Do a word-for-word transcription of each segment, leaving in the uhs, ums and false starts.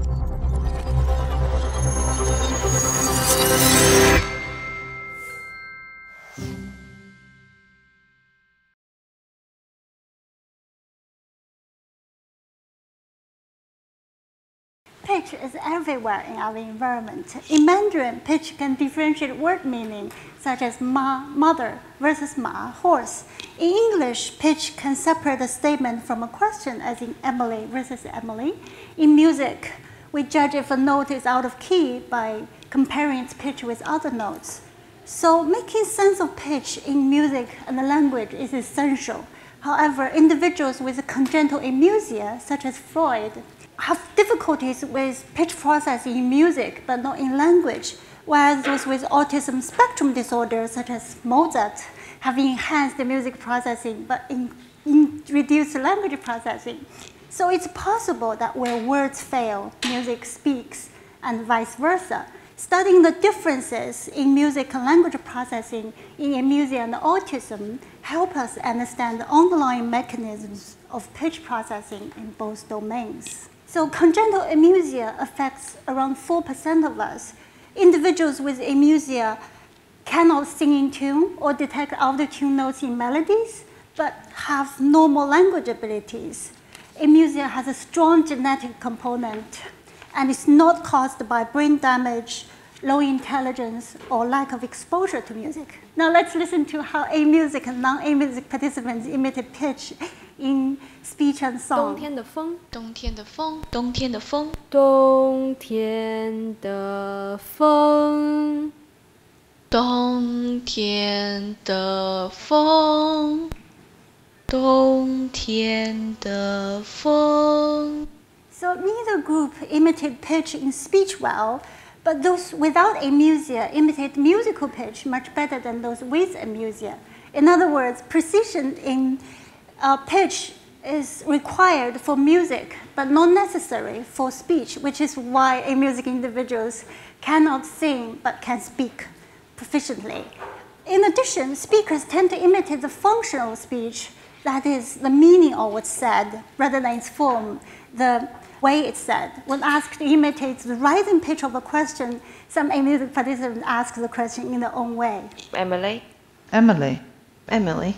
Pitch is everywhere in our environment. In Mandarin, pitch can differentiate word meaning, such as ma, mother, versus ma, horse. In English, pitch can separate a statement from a question, as in Emily versus Emily. In music, we judge if a note is out of key by comparing its pitch with other notes. So making sense of pitch in music and the language is essential. However, individuals with congenital amusia, such as Freud, have difficulties with pitch processing in music, but not in language, whereas those with autism spectrum disorder, such as Mozart, have enhanced the music processing, but in, in reduced language processing. So it's possible that where words fail, music speaks, and vice versa. Studying the differences in music and language processing in amusia and autism help us understand the underlying mechanisms of pitch processing in both domains. So congenital amusia affects around four percent of us. Individuals with amusia cannot sing in tune or detect out-of-tune notes in melodies, but have normal language abilities. Amusia has a strong genetic component and is not caused by brain damage, low intelligence, or lack of exposure to music. Now let's listen to how amusic and non-amusic participants imitate pitch in speech and song. 冬天的风， 冬天的风，冬天的风， 冬天的风， 冬天的风，冬天的风。 So neither group imitate pitch in speech well, but those without amusia imitate musical pitch much better than those with amusia. In other words, precision in uh, pitch is required for music, but not necessary for speech, which is why amusic individuals cannot sing but can speak proficiently. In addition, speakers tend to imitate the functional speech, that is, the meaning of what's said, rather than its form, the way it's said. When asked to imitate the rising pitch of a question, some amusic participants ask the question in their own way. Emily. Emily. Emily.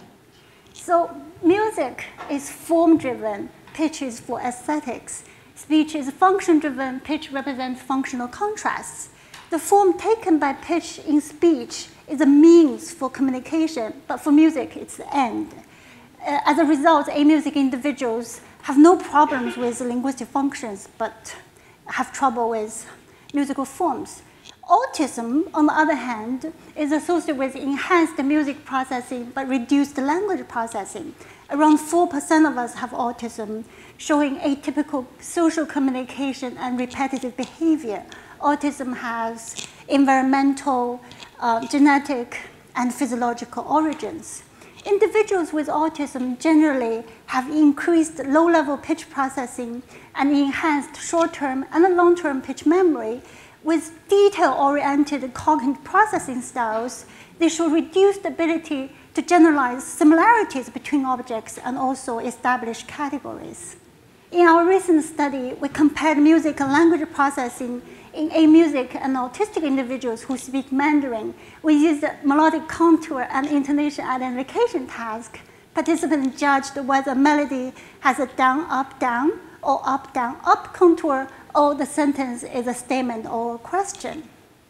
So music is form-driven, pitch is for aesthetics. Speech is function-driven, pitch represents functional contrasts. The form taken by pitch in speech is a means for communication, but for music, it's the end. Uh, as a result, amusic individuals have no problems with linguistic functions, but have trouble with musical forms. Autism, on the other hand, is associated with enhanced music processing but reduced language processing. Around four percent of us have autism, showing atypical social communication and repetitive behavior. Autism has environmental, uh, genetic, and physiological origins. Individuals with autism generally have increased low-level pitch processing and enhanced short-term and long-term pitch memory. With detail-oriented cognitive processing styles, they show reduced ability to generalize similarities between objects and also establish categories. In our recent study, we compared music and language processing in amusic and autistic individuals who speak Mandarin. We used a melodic contour and intonation identification task. Participants judged whether a melody has a down, up, down, or up, down, up contour, or the sentence is a statement or a question.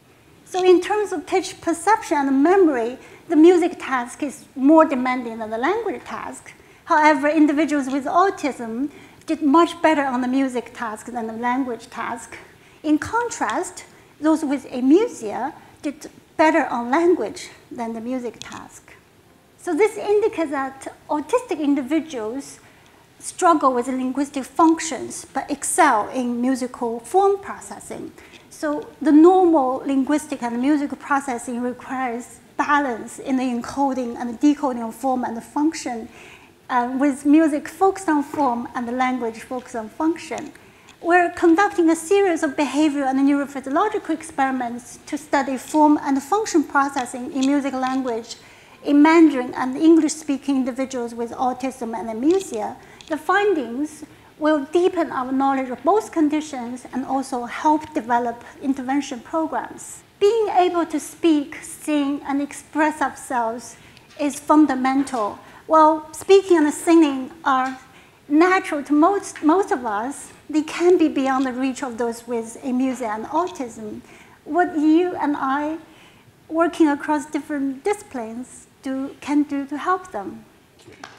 So in terms of pitch perception and memory, the music task is more demanding than the language task. However, individuals with autism did much better on the music task than the language task. In contrast, those with amusia did better on language than the music task. So this indicates that autistic individuals struggle with linguistic functions but excel in musical form processing. So the normal linguistic and musical processing requires balance in the encoding and the decoding of form and the function, uh, with music focused on form and the language focused on function. We're conducting a series of behavioral and neurophysiological experiments to study form and function processing in music language in Mandarin and English-speaking individuals with autism and amusia. The findings will deepen our knowledge of both conditions and also help develop intervention programs. Being able to speak, sing, and express ourselves is fundamental. While speaking and singing are natural to most, most of us, they can be beyond the reach of those with amusia and autism. What you and I, working across different disciplines, do, can do to help them.